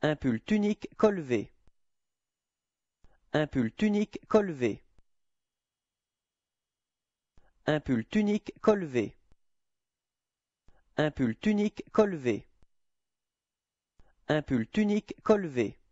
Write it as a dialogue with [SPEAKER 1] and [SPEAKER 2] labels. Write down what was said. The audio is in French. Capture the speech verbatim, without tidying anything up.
[SPEAKER 1] Un pull tunique col V. Un pull tunique col V. Un pull tunique col V. Un pull tunique col V. Un pull tunique col V.